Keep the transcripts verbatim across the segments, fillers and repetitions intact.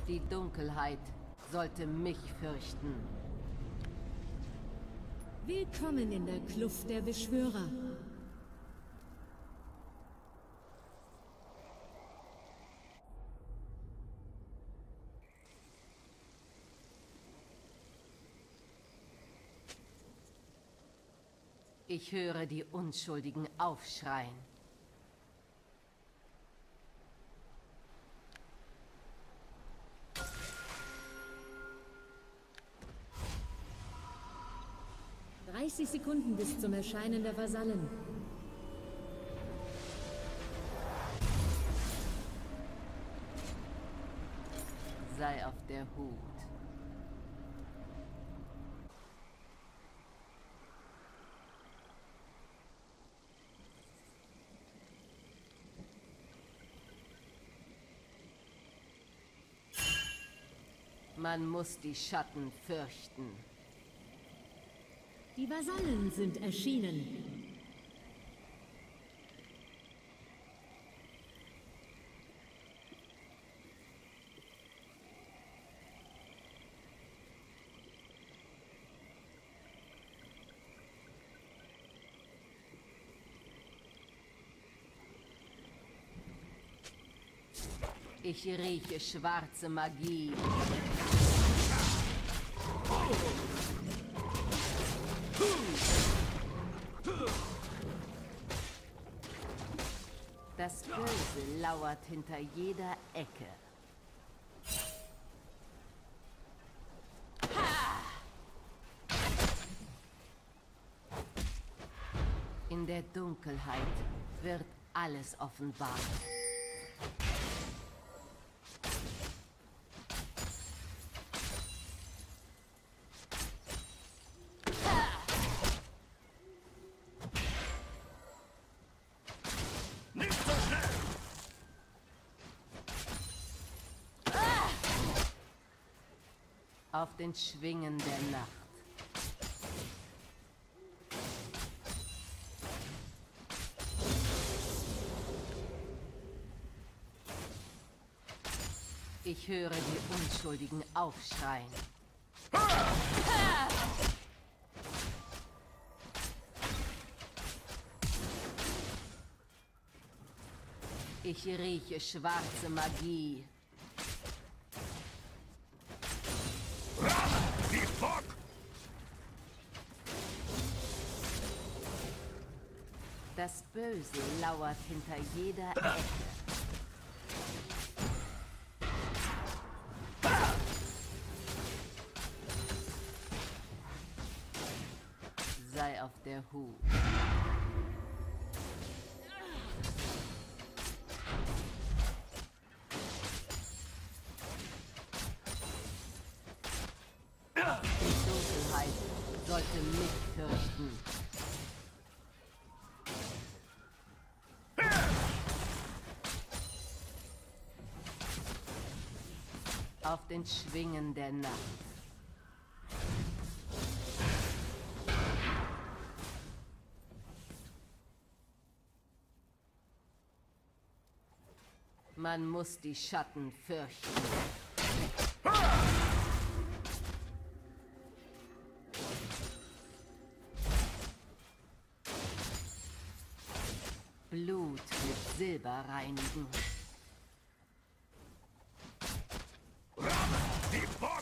Die Dunkelheit sollte mich fürchten. Willkommen in der Kluft der Beschwörer. Ich höre die Unschuldigen aufschreien. dreißig Sekunden bis zum Erscheinen der Vasallen. Sei auf der Hut. Man muss die Schatten fürchten. Die Vasallen sind erschienen. Ich rieche schwarze Magie. Das Böse lauert hinter jeder Ecke. In der Dunkelheit wird alles offenbart. Auf den Schwingen der Nacht. Ich höre die Unschuldigen aufschreien. Ich rieche schwarze Magie. Das Böse lauert hinter jeder Ecke. Sei auf der Hut. Die Dunkelheit sollte mich fürchten. Auf den Schwingen der Nacht. Man muss die Schatten fürchten. Blut mit Silber reinigen. Die Bock!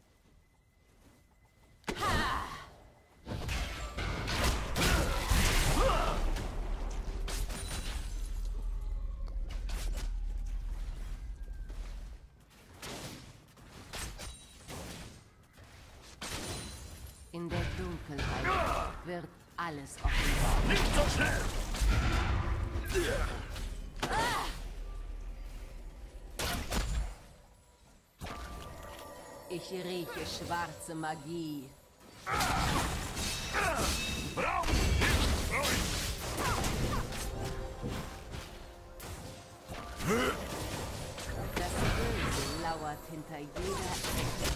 In der Dunkelheit wird alles offenbar. Nicht so schnell! Ich rieche schwarze Magie. Raum ist ruhig! Das Böse lauert hinter jeder Ecke.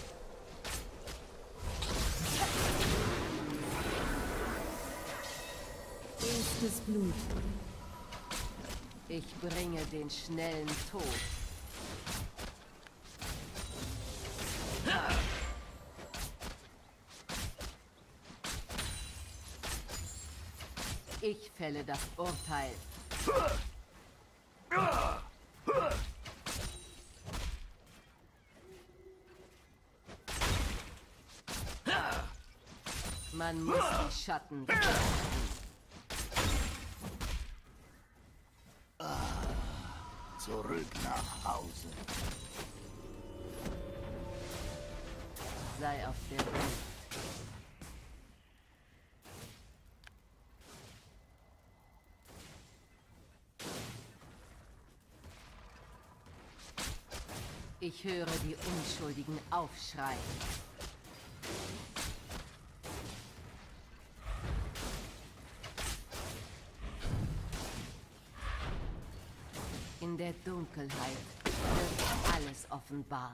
Erstes Blut. Ich bringe den schnellen Tod. fälle das Urteil. Man muss die Schatten betrachten. Zurück nach Hause. Sei auf der Hut. Ich höre die Unschuldigen aufschreien. In der Dunkelheit wird alles offenbart.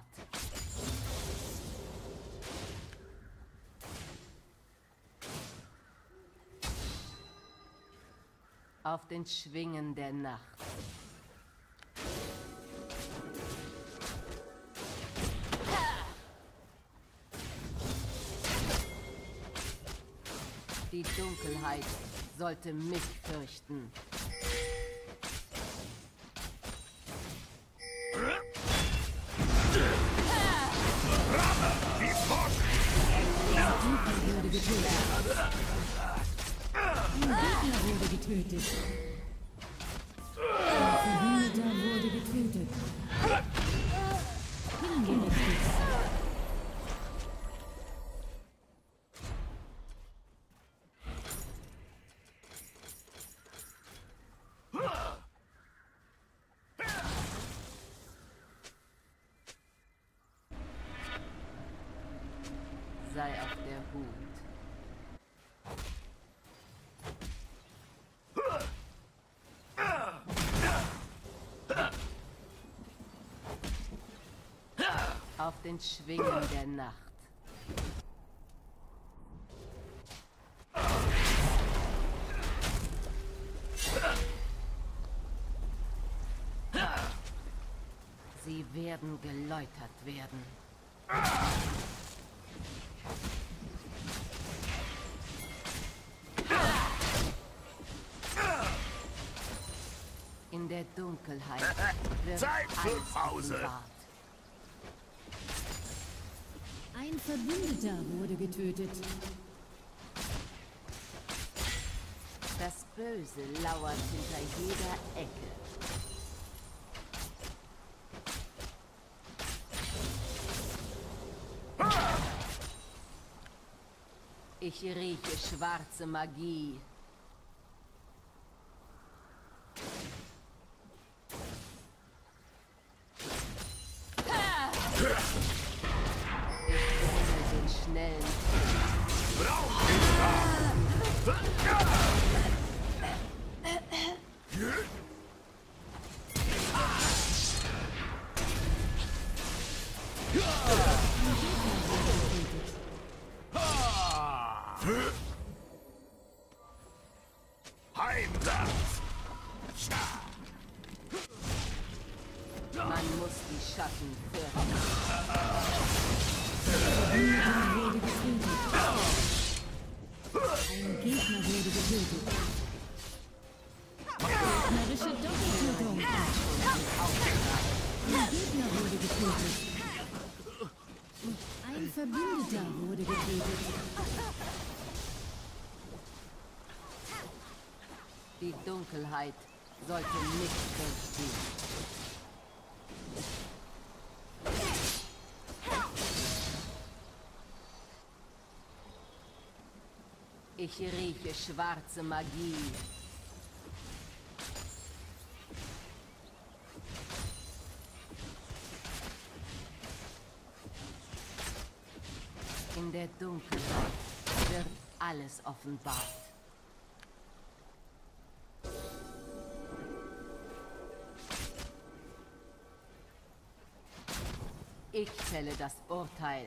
Auf den Schwingen der Nacht. Die Dunkelheit sollte mich fürchten. Wurde getötet. Ein Gegner wurde getötet. Ein Verwundeter wurde getötet. Hingerichtet. Sei auf der Hut. Auf den Schwingen der Nacht. Sie werden geläutert werden. In der Dunkelheit wird Zeit für alles Pause. offenbart. Ein Verbündeter wurde getötet. Das Böse lauert hinter jeder Ecke. Ich rieche schwarze Magie. Schnellen. Heimwärts! Man muss die Schatten fürchten. Ein Gegner wurde getötet. Gegnerische Doppeltötung. Ein Gegner wurde getötet. Ein Verbündeter wurde getötet. Die Dunkelheit sollte nicht fürchten. Ich rieche schwarze Magie. In der Dunkelheit wird alles offenbart. Ich fälle das Urteil.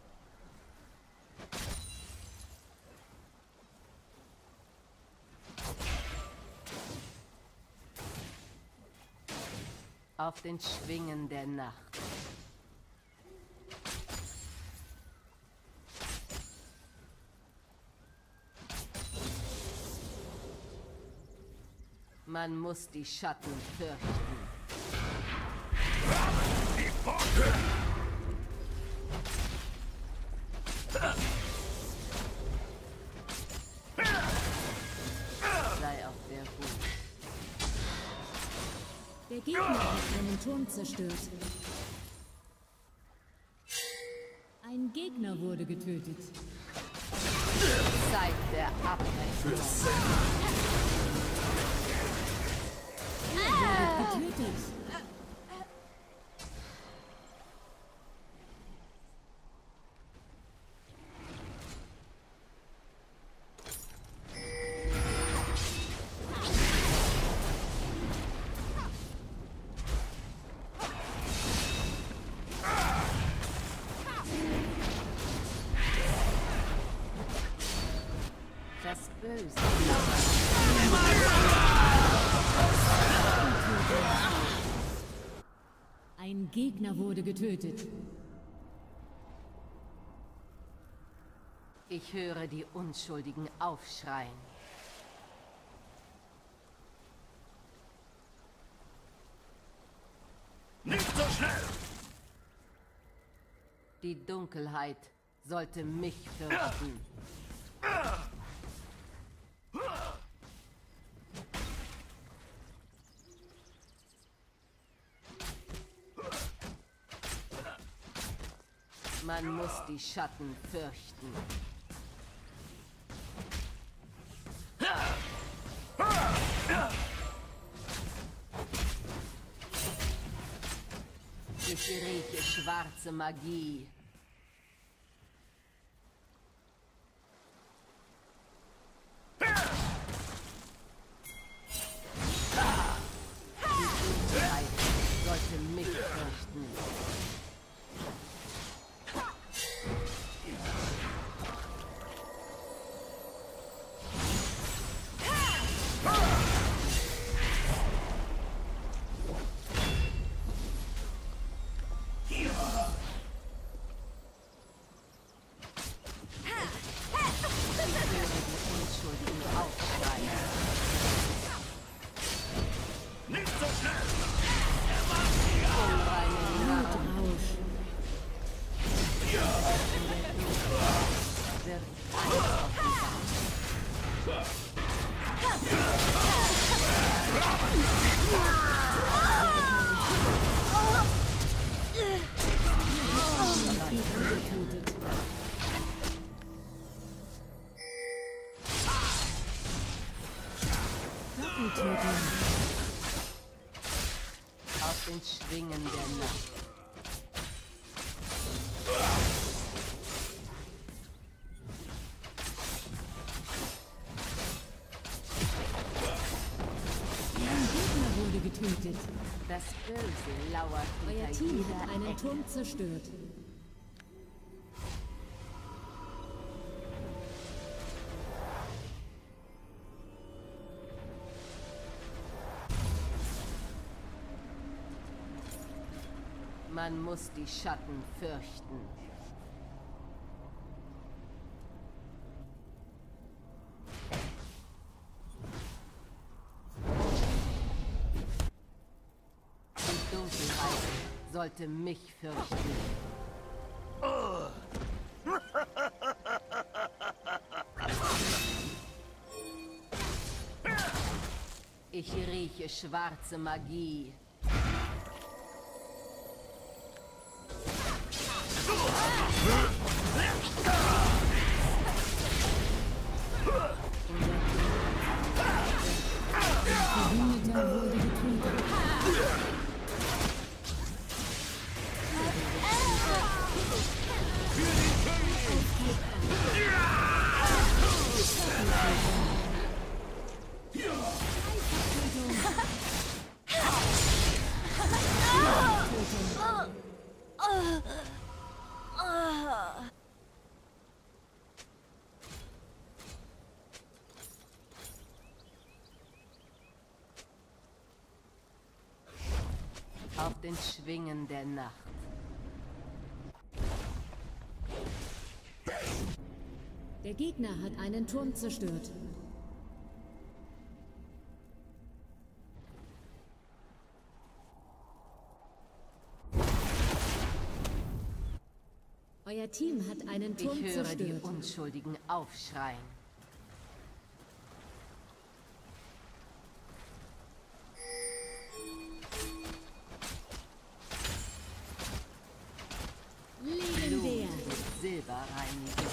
Auf den Schwingen der Nacht. Man muss die Schatten fürchten. Sei auf der Hut. Der Gegner hat einen Turm zerstört. Ein Gegner wurde getötet. Zeit der Abrechnung. Er wurde getötet. Das Böse. Ein Gegner wurde getötet. Ich höre die Unschuldigen aufschreien. Nicht so schnell! Die Dunkelheit sollte mich fürchten. Man muss die Schatten fürchten. Ich rieche schwarze Magie. Die Dunkelheit sollte mich fürchten. Auf den Schwingen der Nacht. Ein Gegner wurde getötet. Das Böse lauert Euer hinter Team jeder hat einen Ecke. Turm zerstört. Man muss die Schatten fürchten. Die Dunkelheit sollte mich fürchten. Ich rieche schwarze Magie. Verbündeter wurde getötet. Auf den Schwingen der Nacht. Der Gegner hat einen Turm zerstört. Euer Team hat einen Ich Turm höre die zerstört. Unschuldigen aufschreien. Legendär. Blut mit Silber reinigen.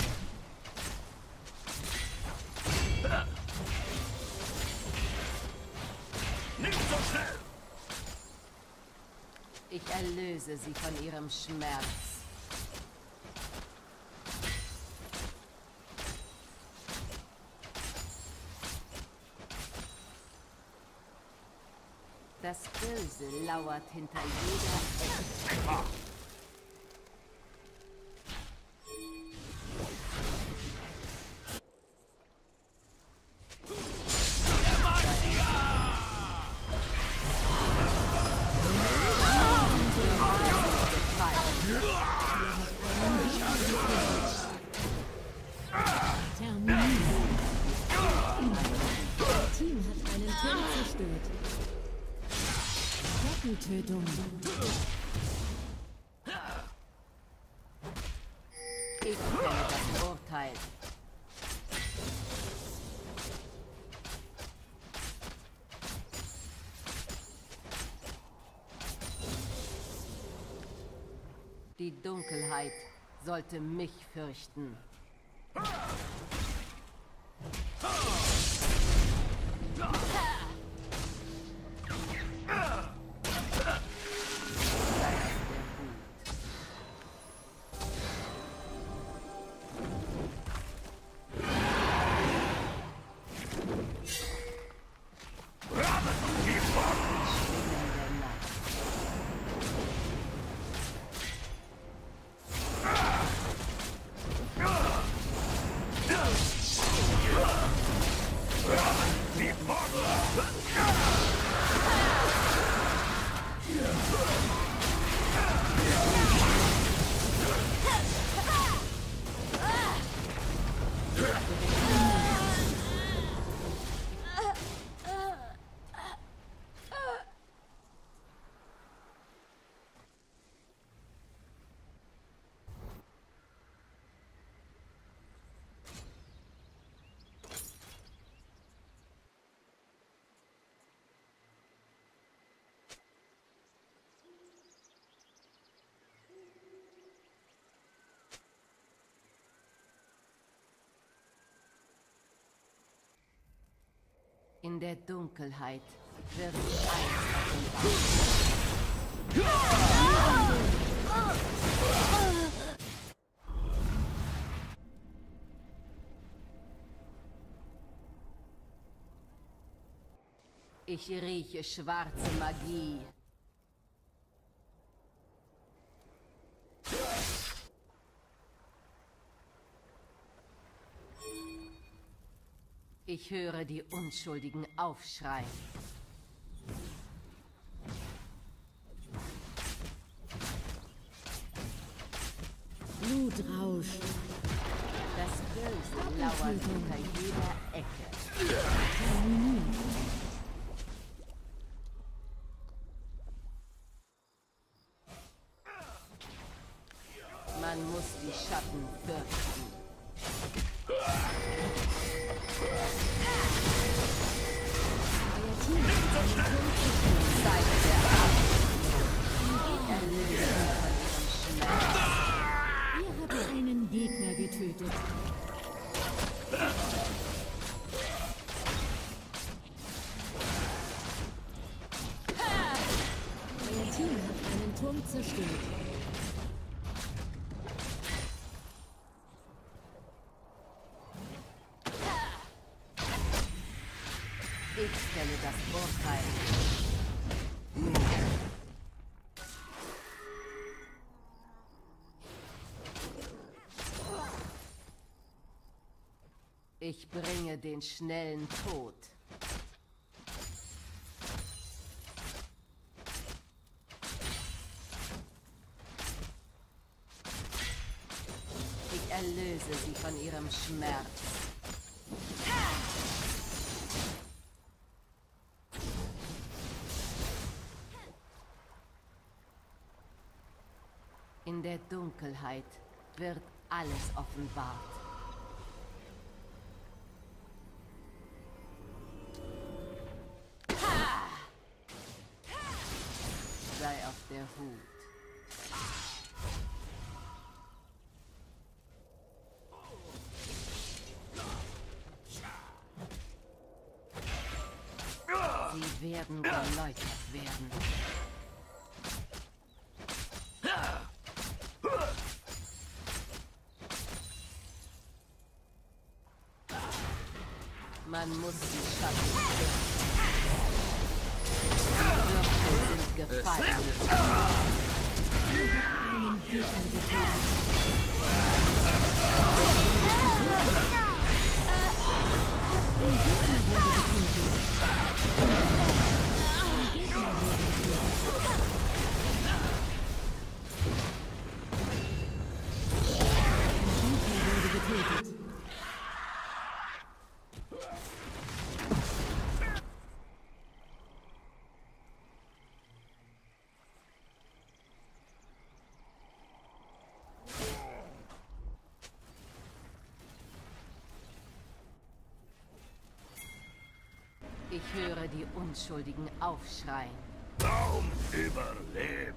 Nicht so schnell! Ich erlöse sie von ihrem Schmerz. Das Böse lauert hinter jeder Ecke. Tötung. Ich kenne das Urteil. Die Dunkelheit sollte mich fürchten. In der Dunkelheit wird eins Ich rieche schwarze Magie. Ich höre die Unschuldigen aufschreien. Blutrausch. Das Böse lauert hinter jeder Ecke. Man muss die Schatten fürchten. Zeit der Abend. Erlösung von ihrem Schmerz. Ihr habt einen Gegner getötet. Euer Team hat einen Turm zerstört. Ich stelle das Urteil. Ich bringe den schnellen Tod. Ich erlöse sie von ihrem Schmerz. In In der Dunkelheit wird alles offenbart. Ha! Sei auf der Hut. Sie werden geläutert werden. Man muss sie schaffen. Die Würfel sind gefallen. Ich höre die Unschuldigen aufschreien. Kaum überlebt.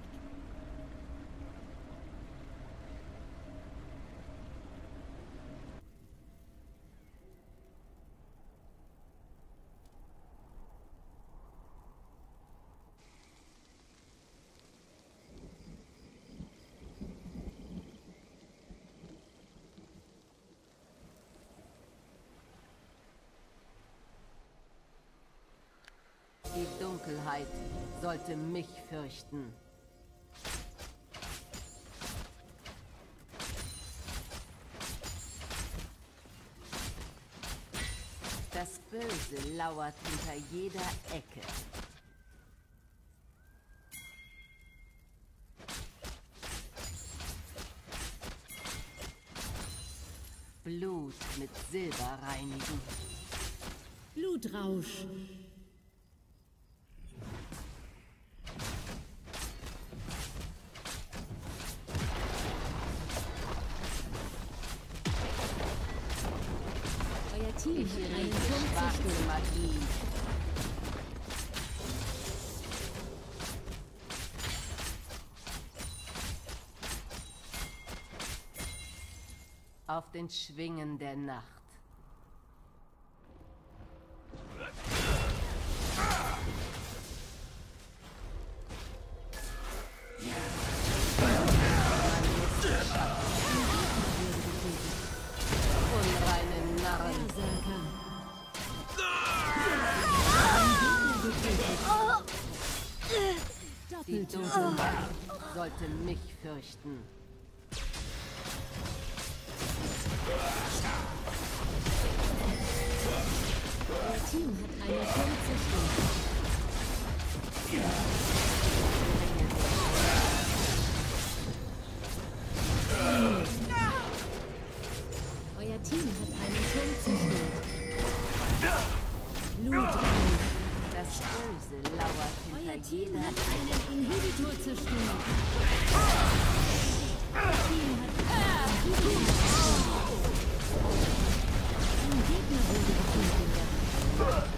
Die Dunkelheit sollte mich fürchten. Das Böse lauert hinter jeder Ecke. Blut mit Silber reinigen. Blutrausch. Team Ich hat einen rieche Turm schwarze zerstört. Magie. Auf den Schwingen der Nacht. Unreine Narren. Die Dunkelheit sollte mich fürchten. Euer Team hat einen Turm zerstört. Euer Team hat einen Turm zerstört. Blutrausch. Das Böse lauert Euer hinter Team jeder hat einen Inhibitor zerstört. Euer Team hat einen Inhibitor zerstört. Ein Gegner wurde getötet.